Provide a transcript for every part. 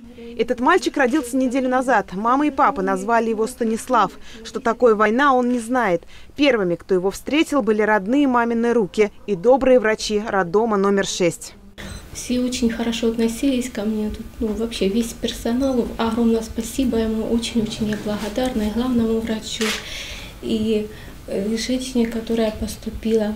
Этот мальчик родился неделю назад. Мама и папа назвали его Станислав. Что такое война, он не знает. Первыми, кто его встретил, были родные мамины руки и добрые врачи роддома номер 6. Все очень хорошо относились ко мне. Тут, вообще весь персонал. Огромное спасибо ему. Очень-очень я благодарна и главному врачу, и женщине, которая поступила,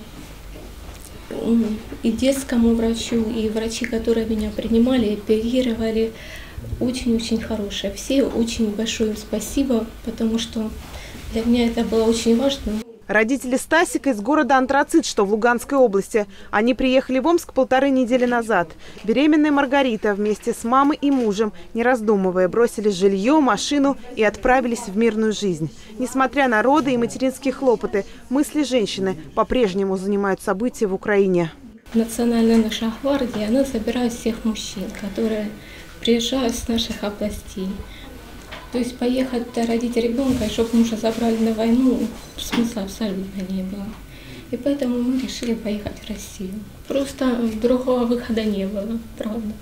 и детскому врачу, и врачи, которые меня принимали, оперировали. Очень-очень хорошие. Все очень большое спасибо, потому что для меня это было очень важно. Родители Стасика из города Антрацит, что в Луганской области. Они приехали в Омск 1,5 недели назад. Беременная Маргарита вместе с мамой и мужем, не раздумывая, бросили жилье, машину и отправились в мирную жизнь. Несмотря на роды и материнские хлопоты, мысли женщины по-прежнему занимают события в Украине. Национальная наша гвардия, она собирает всех мужчин, которые приезжают с наших областей. То есть поехать родить ребенка, и чтобы мужа забрали на войну, смысла абсолютно не было. И поэтому мы решили поехать в Россию. Просто другого выхода не было, правда.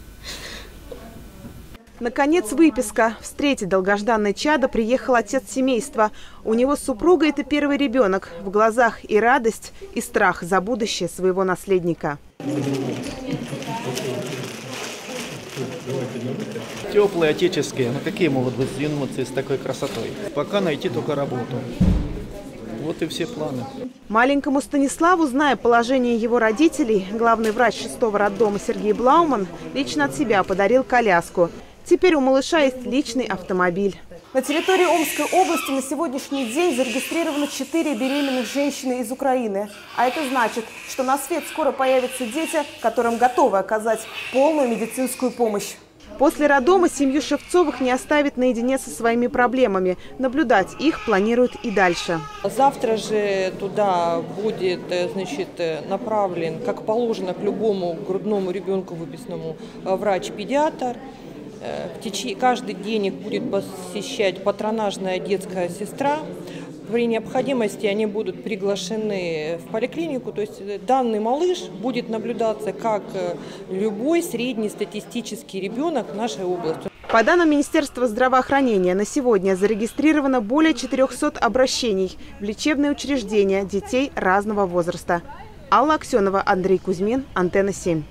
Наконец выписка. Встретить долгожданное чадо приехал отец семейства. У него с супругой это первый ребенок. В глазах и радость, и страх за будущее своего наследника. Теплые, отеческие. Ну какие могут быть эмоции с такой красотой? Пока найти только работу. Вот и все планы. Маленькому Станиславу, зная положение его родителей, главный врач 6-го роддома Сергей Блауман лично от себя подарил коляску. Теперь у малыша есть личный автомобиль. На территории Омской области на сегодняшний день зарегистрировано 4 беременных женщины из Украины. А это значит, что на свет скоро появятся дети, которым готовы оказать полную медицинскую помощь. После роддома семью Шевцовых не оставит наедине со своими проблемами. Наблюдать их планируют и дальше. Завтра же туда будет, направлен, как положено, к любому грудному ребенку выписанному врач-педиатр. Каждый день их будет посещать патронажная детская сестра. При необходимости они будут приглашены в поликлинику. То есть данный малыш будет наблюдаться как любой среднестатистический ребенок в нашей области. По данным Министерства здравоохранения, на сегодня зарегистрировано более 400 обращений в лечебные учреждения детей разного возраста. Алла Аксенова, Андрей Кузьмин, Антенна 7.